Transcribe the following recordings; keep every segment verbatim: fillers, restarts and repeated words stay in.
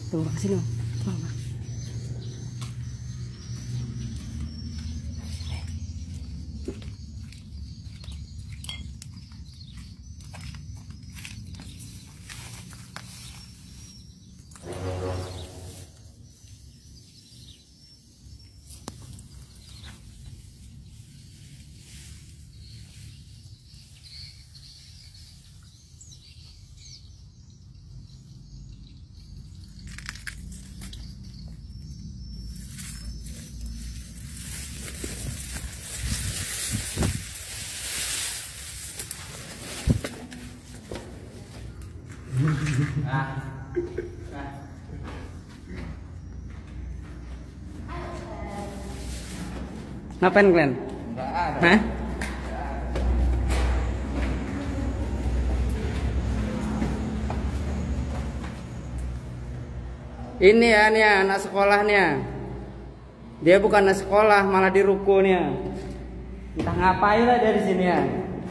Tuh, kesini. Tuh, Bang. Ah. Ngapain kalian? Enggak ada. Hah? Ini ya, nih ya, anak sekolahnya. Dia bukan anak sekolah, malah di rukonya. Entah ngapain lah dari sini ya.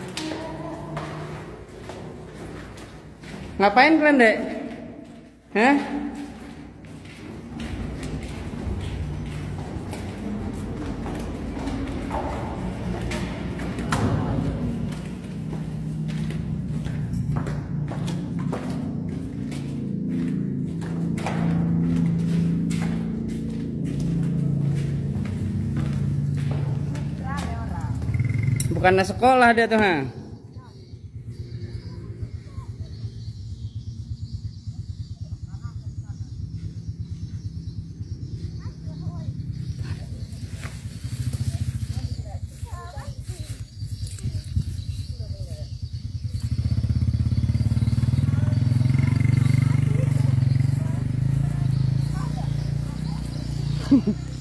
Ngapain kalian, Dek? Hah? Bukan anak sekolah dia tuh, ha? Hehehe